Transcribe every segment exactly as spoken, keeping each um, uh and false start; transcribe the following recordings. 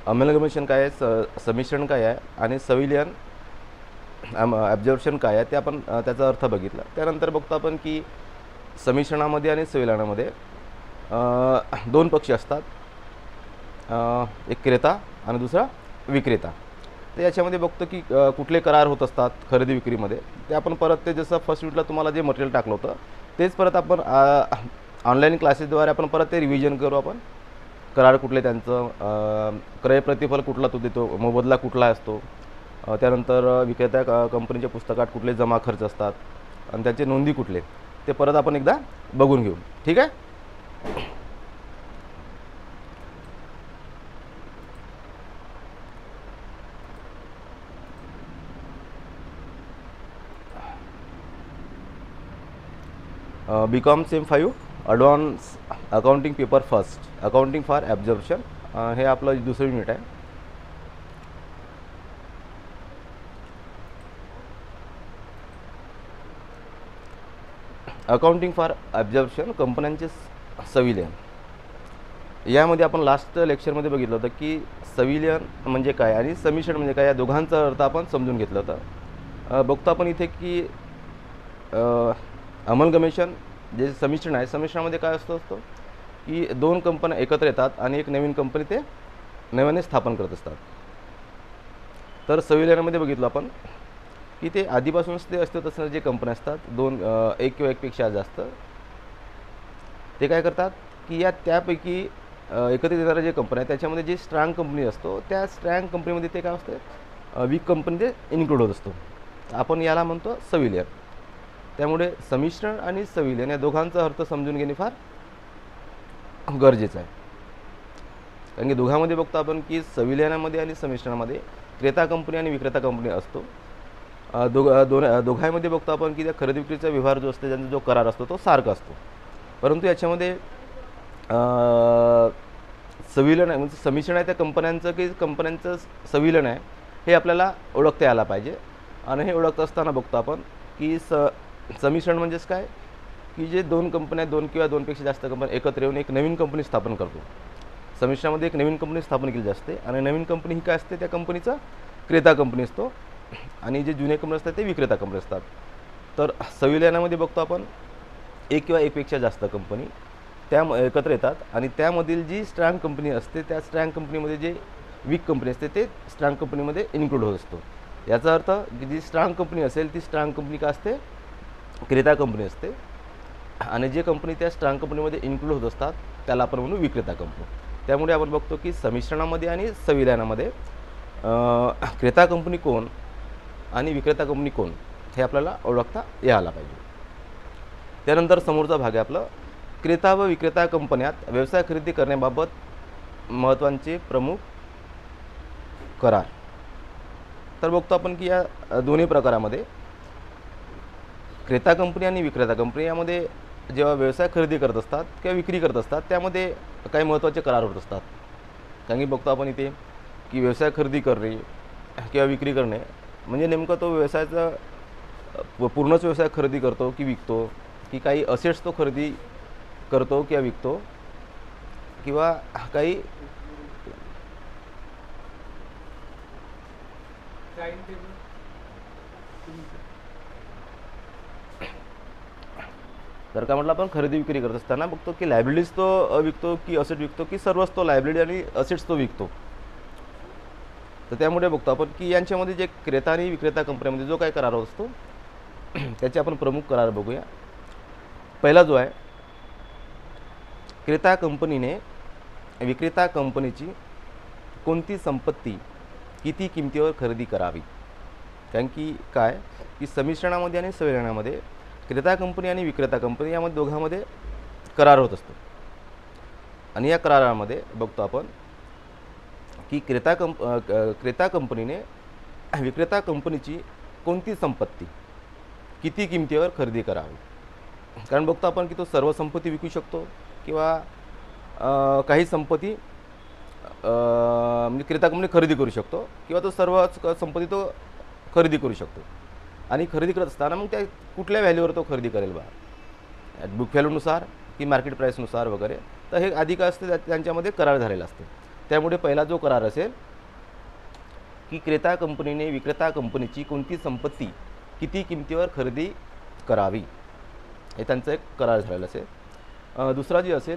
Amalgamation काय आहे, स संमिश्रण काय आहे आणि सविलियन ॲब्झॉर्प्शन काय आहे ते आपण त्याचा अर्थ बघितला. त्यानंतर बघतो आपण की संमिश्रणामध्ये आणि सविलियनामध्ये दोन पक्ष असतात, एक क्रेता आणि दुसरा विक्रेता. तर याच्यामध्ये बघतो की कुठले करार होत असतात खरेदी विक्रीमध्ये. ते आपण परत ते जसं फर्स्ट युनिटला तुम्हाला जे मटेरियल टाकलं होतं तेच परत आपण ऑनलाईन क्लासेसद्वारे आपण परत ते रिव्हिजन करू. आपण करार कुठले, त्यांचं क्रय प्रतिफल कुठला तो देतो, मोबदला कुठला असतो, त्यानंतर विक्रेता कंपनीच्या पुस्तकात कुठले जमा खर्च असतात आणि त्याचे नोंदी कुठले, ते परत आपण एकदा बघून घेऊ. ठीक आहे. B com sem five advance accounting paper first, accounting for absorption, हे आपलं दुसरं युनिट आहे. अकाउंटिंग फॉर ॲब्झॉर्प्शन, कंपन्यांचे सविलियन. यामध्ये आपण लास्ट लेक्चरमध्ये बघितलं होतं की सविलियन म्हणजे काय आणि संमिश्रण म्हणजे काय, या दोघांचा अर्थ आपण समजून घेतलं होतं. बघतो आपण इथे की अमलगमेशन जे संमिश्रण आहे, संमिश्रणामध्ये काय असतं असतो की दोन कंपन्या एकत्र येतात आणि एक नवीन कंपनी ते नव्याने स्थापन करत असतात. तर सविलियनामध्ये बघितलं आपण की ते आधीपासूनच ते अस्तित्वात असणारे जे कंपन्या असतात, दोन एक किंवा एकपेक्षा जास्त, ते काय करतात की या त्यापैकी एकत्रित येणाऱ्या जे कंपन्या आहेत त्याच्यामध्ये जे स्ट्रॉंग कंपनी असतो त्या स्ट्रॉंग कंपनीमध्ये ते काय असतं, वीक कंपनी ते इन्क्लूड होत असतो. आपण याला म्हणतो सविलियन. त्यामुळे संमिश्रण आणि सविलियन या दोघांचा अर्थ समजून घेणे फार गरजेचं आहे. कारण की दोघांमध्ये बघतो आपण की सविलियनामध्ये आणि संमिश्रणामध्ये क्रेता कंपनी आणि विक्रेता कंपनी असतो. दोघ दोन दोघांमध्ये बघतो आपण की त्या खरेदी विक्रीचा व्यवहार जो असतो, त्यांचा जो करार असतो तो सारखा असतो. परंतु याच्यामध्ये सविलियन आहे म्हणजे संमिश्रण आहे त्या कंपन्यांचं की कंपन्यांचं सविलियन आहे हे आपल्याला ओळखता यायला पाहिजे. आणि हे ओळखत असताना बघतो आपण की स संमिश्रण म्हणजेच काय की जे दोन कंपन्या, दोन किंवा दोनपेक्षा जास्त कंपन्या एकत्र येऊन एक नवीन कंपनी स्थापन करतो. संमिश्रणामध्ये एक नवीन कंपनी स्थापन केली असते आणि नवीन कंपनी ही काय असते, त्या कंपनीचा क्रेता कंपनी असतो आणि जे जुने कंपनी असतात ते विक्रेता कंपनी असतात. तर सविलियनामध्ये बघतो आपण एक किंवा एकपेक्षा जास्त कंपनी त्या एकत्र येतात आणि त्यामधील जी स्ट्रॉंग कंपनी असते त्या स्ट्रॉंग कंपनीमध्ये जे वीक कंपनी असते ते स्ट्रॉंग कंपनीमध्ये इन्क्लूड होत असतो. याचा अर्थ की जी स्ट्रॉंग कंपनी असेल ती स्ट्रॉंग कंपनी का असते, क्रेता कंपनी असते. आणि जे कंपनी त्या स्ट्रॉंग कंपनीमध्ये इन्क्लूड होत असतात त्याला आपण म्हणू विक्रेता कंपनी. त्यामुळे आपण बघतो की संमिश्रणामध्ये आणि सविलियनामध्ये क्रेता कंपनी कोण आणि विक्रेता कंपनी कोण हे आपल्याला ओळखता यायला पाहिजे. त्यानंतर समोरचा भाग आहे आपलं क्रेता व विक्रेता कंपन्यात व्यवसाय खरेदी करण्याबाबत महत्त्वाचे प्रमुख करार. तर बघतो आपण की या दोन्ही प्रकारामध्ये क्रेता कंपनी आणि विक्रेता कंपनी यामध्ये जेव्हा व्यवसाय खरेदी करत असतात किंवा विक्री करत असतात त्यामध्ये काही महत्त्वाचे करार होत असतात. कारण की बघतो आपण इथे की व्यवसाय खरेदी करणे किंवा विक्री करणे म्हणजे नेमकं तो व्यवसायाचा पूर्णच व्यवसाय खरेदी करतो की विकतो, की काही असेट्स तो खरेदी करतो किंवा विकतो, किंवा काही तर काय म्हटलं आपण खरेदी विक्री करत असताना बघतो की लायबिलिटीज तो विकतो की असेट विकतो की सर्वच तो लायबिलिटी आणि असेट्स तो विकतो. तर त्यामुळे बघतो आपण की यांच्यामध्ये जे क्रेता आणि विक्रेता कंपनीमध्ये जो काही करार असतो त्याचे आपण प्रमुख करार बघूया. पहिला जो आहे, क्रेता कंपनीने विक्रेता कंपनीची कोणती संपत्ती किती किमतीवर खरेदी करावी. कारण की काय की संमिश्रणामध्ये आणि सविलियनामध्ये क्रेता कंपनी आणि विक्रेता कंपनी यामध्ये दोघांमध्ये करार होत असतो. आणि या करारामध्ये बघतो आपण की क्रेता कंप क्रेता कंपनीने विक्रेता कंपनीची कोणती संपत्ती किती किमतीवर खरेदी करावी. कारण बघतो आपण की तो सर्व संपत्ती विकू शकतो किंवा काही संपत्ती म्हणजे क्रेता कंपनी खरेदी करू शकतो किंवा तो सर्व संपत्ती तो खरेदी करू शकतो. आणि खरेदी करत असताना मग त्या कुठल्या व्हॅल्यूवर तो खरेदी करेल बा, बुक व्हॅल्यूनुसार की मार्केट प्राईसनुसार वगैरे. तर हे आधी काय असते त्यांच्यामध्ये करार झालेला असते. त्यामुळे पहिला जो करार असेल की क्रेता कंपनीने विक्रेता कंपनीची कोणती संपत्ती किती किमतीवर खरेदी करावी, हे त्यांचा एक करार झालेला असेल. अ, दुसरा जे असेल,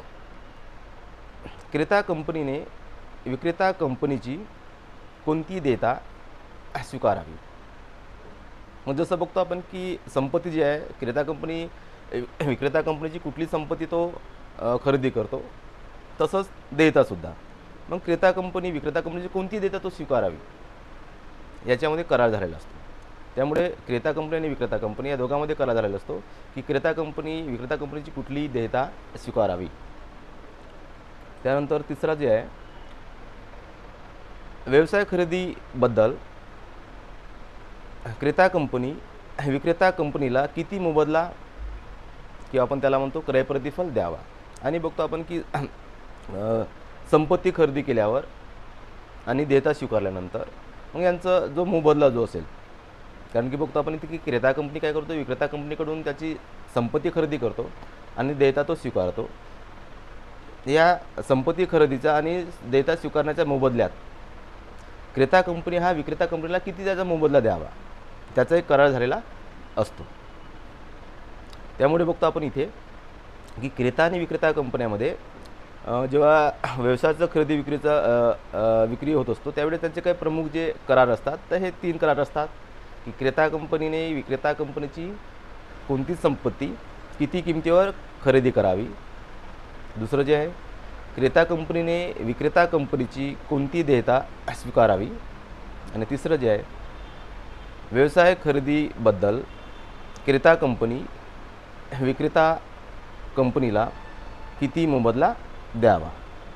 क्रेता कंपनीने विक्रेता कंपनीची कोणती देयता स्वीकारावी. मग जसं बघतो आपण की संपत्ती जी आहे, क्रेता कंपनी विक्रेता कंपनीची कुठली संपत्ती तो अ, खरेदी करतो, तसंच देयतासुद्धा. मग क्रेता कंपनी विक्रेता कंपनीची कोणती देयता तो स्वीकारावी, याच्यामध्ये करार झालेला असतो. त्यामुळे क्रेता कंपनी आणि विक्रेता कंपनी या दोघांमध्ये करार झालेला असतो की क्रेता कंपनी विक्रेता कंपनीची कुठलीही देयता स्वीकारावी. त्यानंतर तिसरा जे आहे, व्यवसाय खरेदीबद्दल क्रेता कंपनी विक्रेता कंपनीला किती मोबदला किंवा आपण त्याला म्हणतो क्रय प्रतिफल द्यावा. आणि बघतो आपण की अ, संपत्ती खरेदी केल्यावर आणि देयता स्वीकारल्यानंतर मग यांचा जो मोबदला जो असेल, कारण की बघतो आपण इथे की क्रेता कंपनी काय करतो, विक्रेता कंपनीकडून त्याची संपत्ती खरेदी करतो आणि देयता तो स्वीकारतो. या संपत्ती खरेदीचा आणि देयता स्वीकारण्याच्या मोबदल्यात क्रेता कंपनी हा विक्रेता कंपनीला किती त्याचा मोबदला द्यावा, त्याचा एक करार झालेला असतो. त्यामुळे बघतो आपण इथे की क्रेता आणि विक्रेता कंपन्यामध्ये अ, जेव्हा व्यवसायाचं खरेदी विक्रीचा अ, अ, विक्री होत असतो, त्यावेळी त्यांचे काही प्रमुख जे करार असतात, तर हे तीन करार असतात की क्रेता कंपनीने विक्रेता कंपनीची कोणती संपत्ती किती किमतीवर खरेदी करावी. दुसरं जे आहे, क्रेता कंपनीने विक्रेता कंपनीची कोणती देयता स्वीकारावी. आणि तिसरं जे आहे, व्यवसाय खरेदीबद्दल क्रेता कंपनी विक्रेता कंपनीला किती मोबदला द्यावा.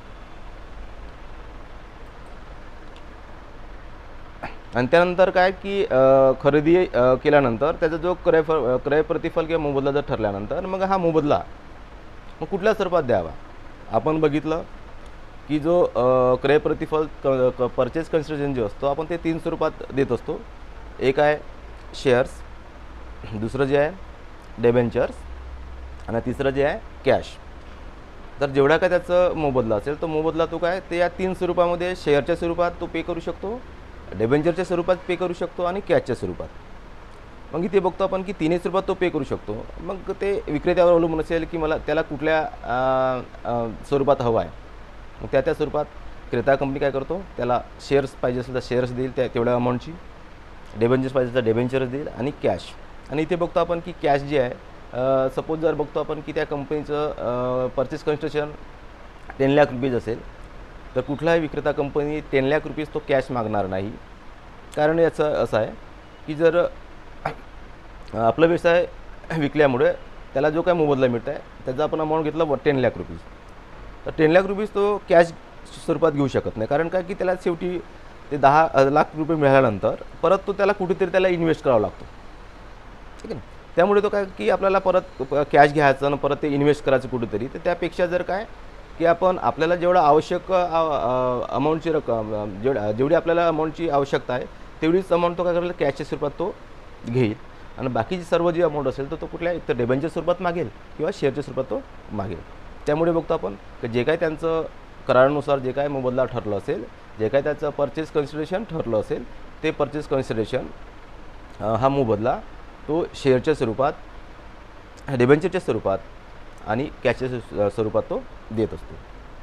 आणि त्यानंतर काय की अ, खरेदी अ, केल्यानंतर त्याचा जो क्रय फ क्रय प्रतिफल किंवा मोबदला जर ठरल्यानंतर मग हा मोबदला मग कुठल्या स्वरूपात द्यावा. आपण बघितलं की जो अ, क्रय प्रतिफल क क परचेस कन्सिडरेशन जो असतो, आपण ते तीन स्वरूपात देत असतो. एक आहे शेअर्स, दुसरं जे आहे डेबेंचर्स आणि तिसरं जे आहे कॅश. तर जेवढा काय त्याचं मोबदला असेल, तो मोबदला तो काय ते या तीन स्वरूपामध्ये शेअरच्या स्वरूपात तो पे करू शकतो, डेबेंचरच्या स्वरूपात पे करू शकतो आणि कॅशच्या स्वरूपात. मग इथे बघतो आपण की तिन्ही स्वरूपात तो पे करू शकतो. मग ते विक्रेत्यावर अवलंबून असेल की मला त्याला कुठल्या अ, अ, स्वरूपात हवं आहे. मग त्या त्या स्वरूपात क्रेता कंपनी काय करतो, त्याला शेअर्स पाहिजे असेल तर शेअर्स देईल त्या तेवढ्या अमाऊंटची, डेबेंचर्स पाहिजे तर डेबेंचर्स देईल आणि कॅश. आणि इथे बघतो आपण की कॅश जे आहे, सपोज जर बघतो आपण की त्या कंपनीचं purchase construction ten lakh rupees असेल, तर कुठलाही विक्रेता कंपनी टेन लाख रुपीज तो कॅश मागणार नाही. कारण याचं असं आहे की जर आपला व्यवसाय विकल्यामुळे त्याला जो काय मोबदला मिळत आहे, त्याचा आपण अमाऊंट घेतला टेन लाख रुपीज, तर टेन लाख रुपीज तो कॅश स्वरूपात घेऊ शकत नाही. कारण काय की त्याला शेवटी ते दहा लाख रुपये मिळाल्यानंतर परत तो त्याला कुठेतरी त्याला इन्व्हेस्ट करावा लागतो, ठीक आहे ना. त्यामुळे तो काय की आपल्याला परत कॅश घ्यायचं आणि परत ते इन्व्हेस्ट करायचं कुठेतरी. तर त्यापेक्षा जर काय की आपण आपल्याला जेवढं आवश्यक अमाऊंटची रक्कम जेवढ जेवढी आपल्याला अमाऊंटची आवश्यकता आहे, तेवढीच अमाऊंट तो काय करेल कॅशच्या स्वरूपात तो घेईल. आणि बाकीची सर्व जी अमाऊंट असेल तर तो कुठल्या एक तर डेबेंचर स्वरूपात मागेल किंवा शेअरच्या स्वरूपात तो मागेल. त्यामुळे बघतो आपण की जे काय त्यांचं करारानुसार जे काय मोबदला ठरलं असेल, जे काय त्याचं परचेस कन्सिडरेशन ठरलं असेल, ते परचेस कन्सिडरेशन हा मोबदला तो शेअरच्या स्वरूपात, डिबेंचरच्या स्वरूपात आणि कॅशच्या स्वरूपात तो देत असतो.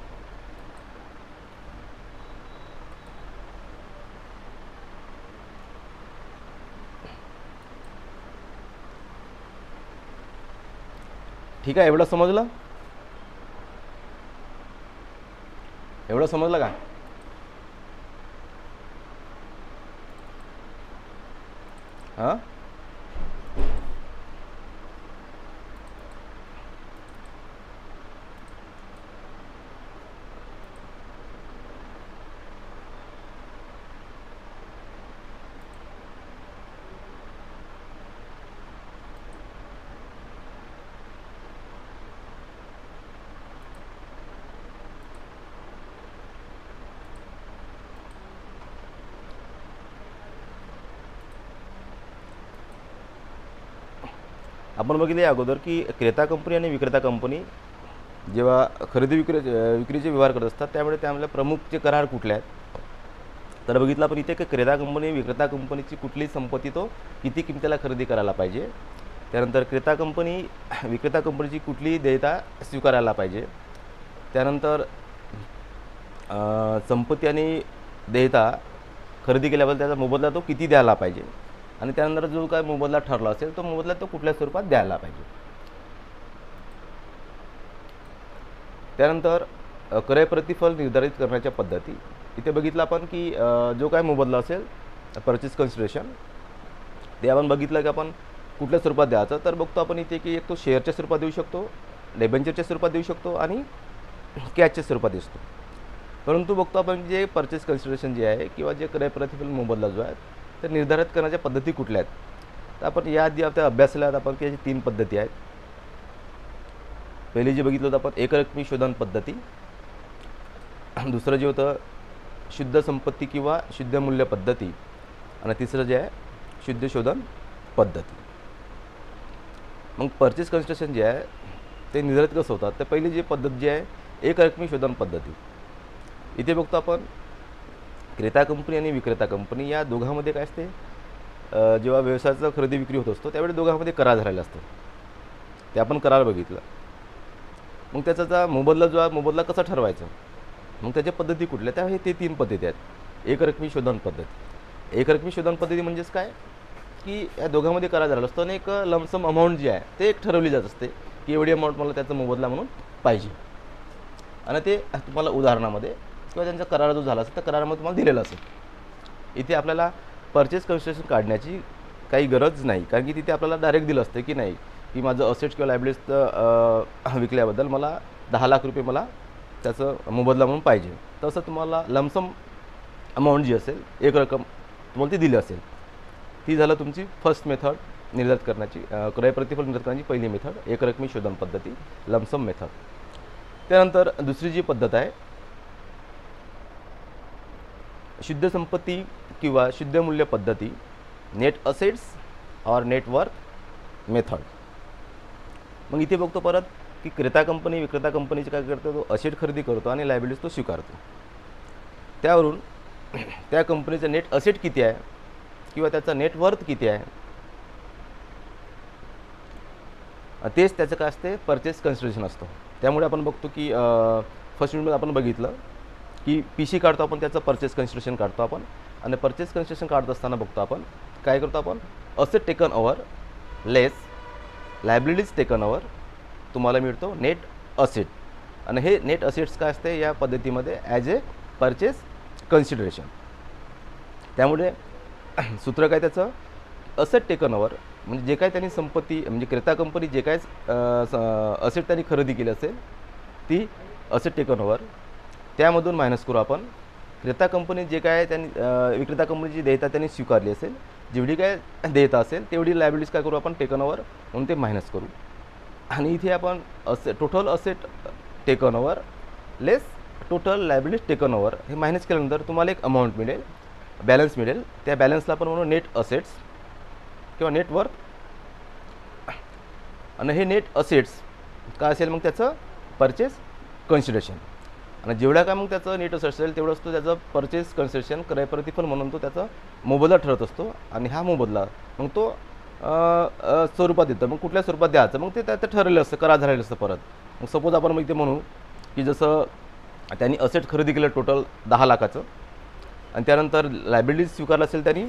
ठीक आहे, एवढं समजलं एवढं समजलं का? हां, आपण बघितले अगोदर की क्रेता कंपनी आणि विक्रेता कंपनी जेव्हा खरेदी विक्री विक्रीचे व्यवहार करत असतात त्यामुळे त्यामुळे प्रमुख जे करार कुठले आहेत तर बघितलं आपण इथे की क्रेता कंपनी विक्रेता कंपनीची कुठली संपत्ती तो किती किमतीला खरेदी करायला पाहिजे. त्यानंतर क्रेता कंपनी विक्रेता कंपनीची कुठली देयता स्वीकारायला पाहिजे. त्यानंतर संपत्ती आणि देयता खरेदी केल्याबद्दल त्याचा मोबदला तो किती द्यायला पाहिजे आणि त्यानंतर जो काय मोबदला ठरला असेल तो मोबदला तो कुठल्या स्वरूपात द्यायला पाहिजे. त्यानंतर क्रय प्रतिफल निर्धारित करण्याच्या पद्धती इथे बघितलं आपण की जो काय मोबदला असेल परचेस कन्सिडरेशन ते आपण बघितलं की आपण कुठल्या स्वरूपात द्यायचं तर बघतो आपण इथे की एक तो शेअरच्या स्वरूपात देऊ शकतो, डेबेंचरच्या स्वरूपात देऊ शकतो आणि कॅशच्या स्वरूपात असतो. परंतु बघतो आपण जे परचेस कन्सिडरेशन जे आहे किंवा जे क्रय प्रतिफल मोबदला जो आहे ते निर्धारित करण्याच्या पद्धती कुठल्या आहेत तर आपण याआधी आपल्या अभ्यासाला आपण की तीन पद्धती आहेत. पहिली जे बघितलं होतं आपण एकरकमी शोधन पद्धती, दुसरं जे होतं शुद्ध संपत्ती किंवा शुद्ध मूल्य पद्धती आणि तिसरं जे आहे शुद्ध शोधन पद्धती. मग परचेस कन्सिडरेशन जे आहे ते निर्धारित कसं होतात तर पहिली जी पद्धत जी आहे एकरकमी शोधन पद्धती. इथे बघतो आपण क्रेता कंपनी आणि विक्रेता कंपनी या दोघांमध्ये काय असते जेव्हा व्यवसायाचा खरेदी विक्री होत असतो त्यावेळी दोघांमध्ये करार झालेला असतो ते आपण करार बघितलं. मग त्याचा मोबदला जो आहे मोबदला कसा ठरवायचा मग त्याच्या पद्धती कुठल्या त्या हे ते तीन पद्धती आहेत. एकरकमी शोधन पद्धती एकरकमी शोधन पद्धती म्हणजेच काय की या दोघांमध्ये करार झालेला असतो आणि एक लमसम अमाऊंट जी आहे ते एक ठरवली जात असते की एवढी अमाऊंट मला त्याचा मोबदला म्हणून पाहिजे आणि ते तुम्हाला उदाहरणामध्ये किंवा त्यांचा करार जो झाला असेल त्या करारामध्ये तुम्हाला दिलेला असेल. इथे आपल्याला परचेस कन्सिडरेशन काढण्याची काही गरज नाही कारण की तिथे आपल्याला डायरेक्ट दिलं असतं की नाही की माझं असेट्स किंवा लायबिलिटीज विकल्याबद्दल मला दहा लाख रुपये मला त्याचं मोबदला म्हणून पाहिजे. तसं तुम्हाला लमसम अमाऊंट जी असेल एक रक्कम तुम्हाला ती दिली असेल. ती झालं तुमची फर्स्ट मेथड निर्धारित करण्याची क्रय प्रतिफल निर्धारित करण्याची पहिली मेथड एकरकमी शोधन पद्धती लमसम मेथड. त्यानंतर दुसरी जी पद्धत आहे शुद्ध संपत्ती किंवा शुद्ध मूल्य पद्धती नेट असेट्स और नेट वर्थ मेथड. मग इथे बघतो परत की क्रेता कंपनी विक्रेता कंपनीचे काय करतो तो असेट खरेदी करतो आणि लायबिलिटीज तो स्वीकारतो. त्यावरून त्या कंपनीचं नेट असेट किती आहे किंवा त्याचा नेट वर्थ किती आहे तेच त्याचं काय असते परचेस कन्सिडरेशन असतं. त्यामुळे आपण बघतो की फर्स्ट युनिटमध्ये आपण बघितलं की पी सी काढतो आपण त्याचं परचेस कन्सिडरेशन काढतो आपण आणि परचेस कन्सिडरेशन काढत असताना बघतो आपण काय करतो आपण asset taken over less liabilities taken over तुम्हाला मिळतो नेट असेट आणि हे नेट असेट्स काय असते या पद्धतीमध्ये ॲज ए परचेस कन्सिडरेशन. त्यामुळे सूत्र काय त्याचं असेट टेकन ओव्हर म्हणजे जे काय त्यांनी संपत्ती म्हणजे क्रेता कंपनी जे काय असेट त्यांनी खरेदी केली असेल ती असेट टेकन ओव्हर त्यामधून मायनस करू आपण क्रेता कंपनी जे काय त्यांनी विक्रेता कंपनीची देयता त्यांनी स्वीकारली असेल जेवढी काय देयता असेल तेवढी लायबिलिटीज काय करू आपण टेकन ओव्हर म्हणून ते मायनस करू आणि इथे आपण असे total asset taken over less total liabilities taken over हे मायनस केल्यानंतर तुम्हाला एक अमाऊंट मिळेल बॅलन्स मिळेल. त्या बॅलन्सला आपण म्हणू नेट असेट्स किंवा नेट वर्थ आणि हे नेट असेट्स काय असेल मग त्याचं परचेस कन्सिडरेशन आणि जेवढा काय मग त्याचं नेट असेट असेल तेवढं असतो त्याचं परचेस कन्सिडरेशन क्रय प्रतिफल म्हणून तो त्याचा मोबदला ठरत असतो आणि हा मोबदला मग तो स्वरूपात येतं. मग कुठल्या स्वरूपात द्यायचं मग ते त्याचं ठरलेलं असतं करार झालेलं असतं. परत मग सपोज आपण मग इथे म्हणू की जसं त्यांनी असेट खरेदी केलं टोटल दहा लाखाचं आणि त्यानंतर लायबिलिटीज स्वीकारलं असेल त्यांनी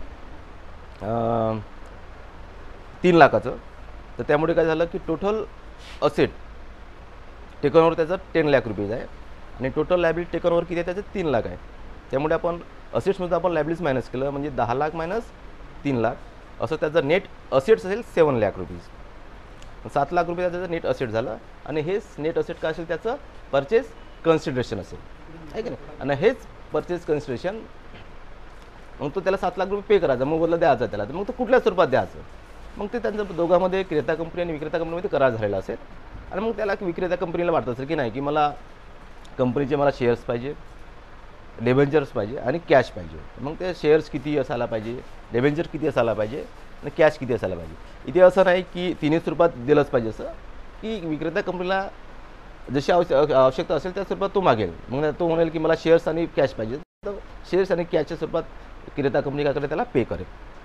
तीन लाखाचं तर त्यामुळे काय झालं की टोटल असेट टेकन ओव्हर त्याचं टेन लाख रुपीज आहे आणि टोटल लायबिलिटी टेकन ओव्हर किती आहे त्याचं तीन लाख आहे. त्यामुळे आपण असेट्समध्ये आपण लायबिलिटीज मायनस केलं म्हणजे दहा लाख मायनस तीन लाख असं त्याचं नेट असेट्स असेल सेवन लाख रुपीज सात लाख रुपये त्याचं नेट असेट झालं आणि हेच नेट असेट काय असेल त्याचं परचेस कन्सिडरेशन असेल आहे की नाही आणि हेच परचेस कन्सिडरेशन मग तो त्याला सात लाख रुपये पे करायचा मोबदला द्यायचा त्याला तर मग तो कुठल्या स्वरूपात द्यायचं मग ते त्यांचं दोघांमध्ये क्रेता कंपनी आणि विक्रेता कंपनीमध्ये करार झालेला असेल आणि मग त्याला विक्रेता कंपनीला वाटत असेल की नाही की मला कंपनीचे मला शेअर्स पाहिजे डेबेंचर्स पाहिजे आणि कॅश पाहिजे. मग ते शेअर्स किती असायला पाहिजे डेबेंचर किती असायला पाहिजे आणि कॅश किती असायला पाहिजे. इथे असं नाही की तिन्ही स्वरूपात दिलंच पाहिजे असं की विक्रेता कंपनीला जशी आवश्यक आवश्यकता असेल त्या स्वरूपात तो मागेल. मग तो म्हणेल की मला शेअर्स आणि कॅश पाहिजे, तर शेअर्स आणि कॅशच्या स्वरूपात क्रेता कंपनी काय करेल, त्याला पे करेल.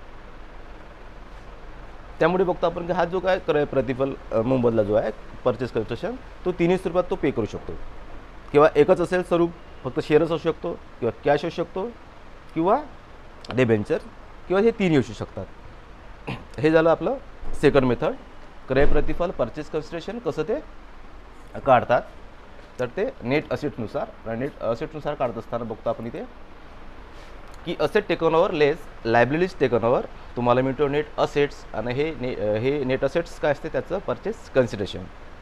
त्यामुळे बघतो आपण की हा जो काय क्रय प्रतिफल मोबदला जो आहे परचेस कन्सिडरेशन, तो तिन्ही स्वरूपात तो पे करू शकतो. किंवा एकच असेल स्वरूप, फक्त शेअर्स असू शकतो, किंवा कॅश असू शकतो, किंवा डिबेंचर, किंवा हे तीन असू शकतात. हे झालं आपलं सेकंड मेथड. क्रय प्रतिफल परचेस कन्सिडरेशन कसं ते काढतात, तर ते नेट असेटनुसार नेट असेटनुसार काढत असताना बघतो आपण इथे की asset taken over less liabilities taken over तुम्हाला मिळतो नेट असेट्स, आणि हे ने हे नेट असेट्स काय असते त्याचं परचेस कन्सिडरेशन.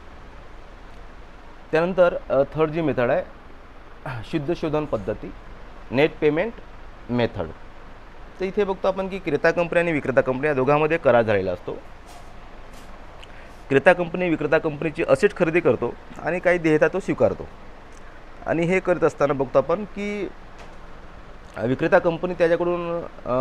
त्यानंतर थर्ड जी मेथड आहे शुद्ध शोधन पद्धती, नेट पेमेंट मेथड. तर इथे बघतो आपण की क्रेता कंपनी आणि विक्रेता कंपनी या दोघांमध्ये करार झालेला असतो. क्रेता कंपनी विक्रेता कंपनीची असेट खरेदी करतो आणि काही देयता तो स्वीकारतो. आणि हे करत असताना बघतो आपण की विक्रेता कंपनी त्याच्याकडून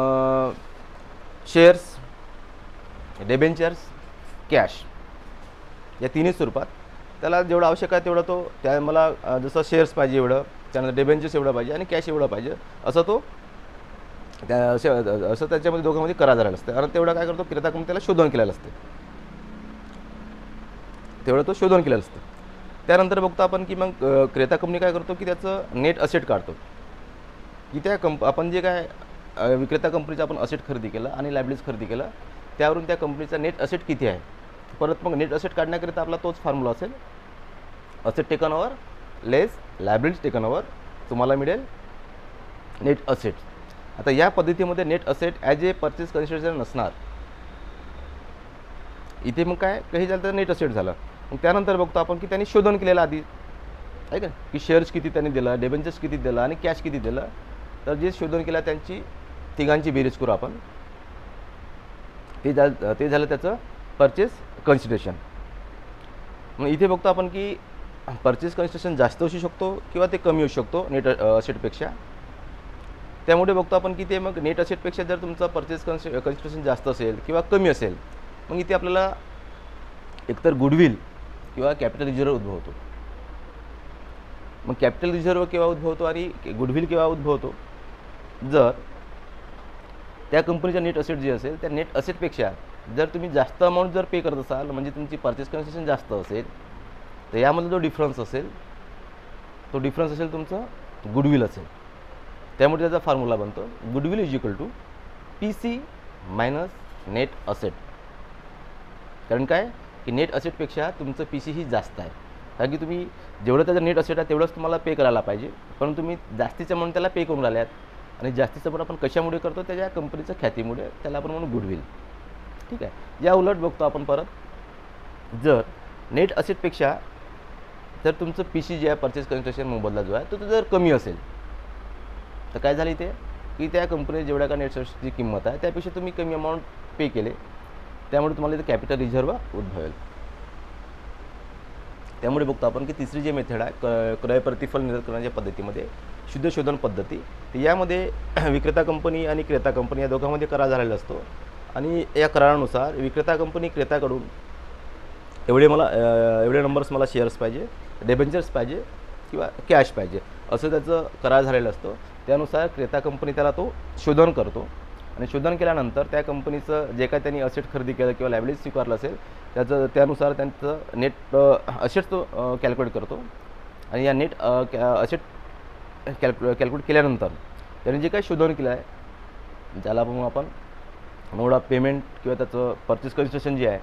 शेअर्स, डिबेंचर्स, कॅश या तिन्ही स्वरूपात त्याला जेवढं आवश्यक आहे तेवढं तो, त्या मला जसं शेअर्स पाहिजे एवढं, त्यानंतर डिबेंचर्स एवढं पाहिजे आणि कॅश एवढं पाहिजे, असं तो त्या असं त्याच्यामध्ये दोघांमध्ये करार झालेला असतं. आणि तेवढं काय करतो क्रेता कंपनी त्याला शोधन केलेलं असते, तेवढं तो शोधन केलेलं असतं. त्यानंतर बघतो आपण की मग क्रेता कंपनी काय करतो की त्याचं नेट असेट काढतो, की त्या कंप आपण जे काय विक्रेता कंपनीचं आपण असेट खरेदी केलं आणि लायबिलिटीज खरेदी केलं, त्यावरून त्या कंपनीचा नेट असेट किती आहे. परत मग नेट असेट काढण्याकरिता आपला तोच फॉर्म्युला असेल, asset taken over less liabilities taken over तुम्हाला मिळेल नेट असेट. आता या पद्धतीमध्ये net asset as a purchase consideration नसणार. इथे मग काय काही झालं तर नेट असेट झालं. मग त्यानंतर बघतो आपण की त्यांनी शोधन केलेलं आधी आहे का, की शेअर्स किती त्यांनी दिलं, डिबेंचर्स किती दिलं आणि कॅश किती दिलं. तर जे शोधन केलं त्यांची तिघांची बेरीज करू आपण, ते झालं ते झालं त्याचं परचेस कन्सिडरेशन. मग इथे बघतो आपण की परचेस कन्सिडरेशन जास्त असू शकतो किंवा ते कमी असू शकतो नेट असेटपेक्षा. त्यामुळे बघतो आपण की ते मग नेट असेटपेक्षा जर तुमचं परचेस कन्सि कन्सिडरेशन जास्त असेल किंवा कमी असेल, मग इथे आपल्याला एकतर गुडविल किंवा कॅपिटल रिझर्व्ह उद्भवतो. मग कॅपिटल रिझर्व्ह केव्हा उद्भवतो आणि गुडविल केव्हा उद्भवतो, जर त्या कंपनीचा नेट असेट जे असेल त्या नेट असेटपेक्षा जर तुम्ही जास्त अमाऊंट जर पे करत असाल, म्हणजे तुमची परचेस कन्सिडरेशन जास्त असेल, तर यामध्ये जो डिफरन्स असेल तो डिफरन्स असेल तुमचं गुडविल असेल. त्यामुळे त्याचा फॉर्म्युला बनतो goodwill is equal to P C minus net asset. कारण काय की नेट असेटपेक्षा तुमचं पी सी ही जास्त आहे, कारण की तुम्ही जेवढं त्याचं नेट असेट आहे तेवढंच तुम्हाला पे करायला पाहिजे, पण तुम्ही जास्तीचं म्हणून त्याला पे करून राहिल्यात. आणि जास्तीचं पण आपण कशामुळे करतो, त्याच्या कंपनीच्या ख्यातीमुळे, त्याला आपण म्हणून गुडविल. ठीक आहे. या उलट बघतो आपण परत, जर नेट असेटपेक्षा जर तुमचं पी सी जे आहे परचेस कन्सिडरेशन मोबदला जो आहे तो तो जर कमी असेल, तर काय झालं इथे की त्या कंपनीत जेवढ्या का नेट असेटची किंमत आहे त्यापेक्षा तुम्ही कमी अमाऊंट पे केले, त्यामुळे तुम्हाला इथे कॅपिटल रिझर्व्ह उद्भवेल. त्यामुळे बघतो आपण की तिसरी जी मेथड आहे क क्रय प्रतिफल निर्धारित करण्याच्या पद्धतीमध्ये शुद्ध शोधन पद्धती, तर यामध्ये विक्रेता कंपनी आणि क्रेता कंपनी या दोघांमध्ये करार झालेला असतो. आणि या करारानुसार विक्रेता कंपनी क्रेताकडून एवढे मला एवढे नंबर्स मला शेअर्स पाहिजे, डिबेंचर्स पाहिजे किंवा कॅश पाहिजे, असं त्याचं करार झालेलं असतं. त्यानुसार क्रेता कंपनी त्याला तो शोधन करतो, आणि शोधन केल्यानंतर त्या कंपनीचं जे काय त्यांनी असेट खरेदी केलं किंवा लायबिलिटी स्वीकारलं असेल त्याचं त्यानुसार त्यांचं नेट असेट तो कॅल्क्युलेट करतो. आणि या नेट असेट कॅल्क्यु कॅल्क्युलेट केल्यानंतर त्यांनी जे काही शोधन केलं आहे त्याला मग आपण एवढा पेमेंट किंवा त्याचं परचेस कन्सिडरेशन जे आहे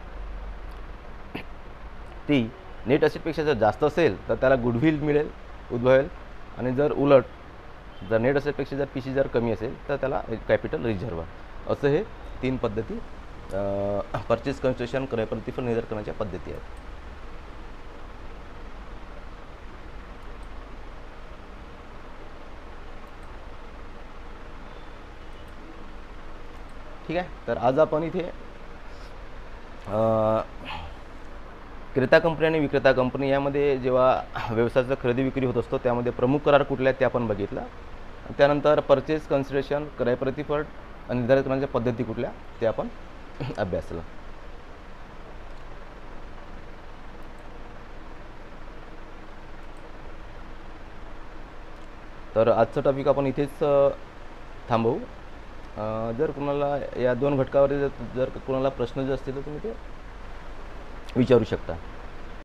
ती नेट असेटपेक्षा जर जास्त असेल तर त्याला गुडविल मिळेल उद्भवेल, आणि जर उलट जर नेट असेटपेक्षा जर पी सी जर कमी असेल तर त्याला कॅपिटल रिझर्व्ह. असं हे तीन पद्धती परचेस कन्सिडरेशन क्रय प्रतिफल निर्धारित करण्याच्या पद्धती आहेत. ठीक आहे. तर आज आपण इथे क्रेता कंपनी आणि विक्रेता कंपनी यामध्ये जेव्हा व्यवसायाचा खरेदी विक्री होत असतो त्यामध्ये प्रमुख करार कुठले आहेत ते आपण बघितलं. त्यानंतर परचेस कन्सिडरेशन क्रय प्रतिफळ निर्धारित करण्याच्या पद्धती कुठल्या ते आपण अभ्यासलं. तर आजचं टॉपिक आपण इथेच अ, थांबवू. अ, जर कुणाला या दोन घटकावर जर जर कुणाला प्रश्न जे असतील तर तुम्ही ते विचारू शकता.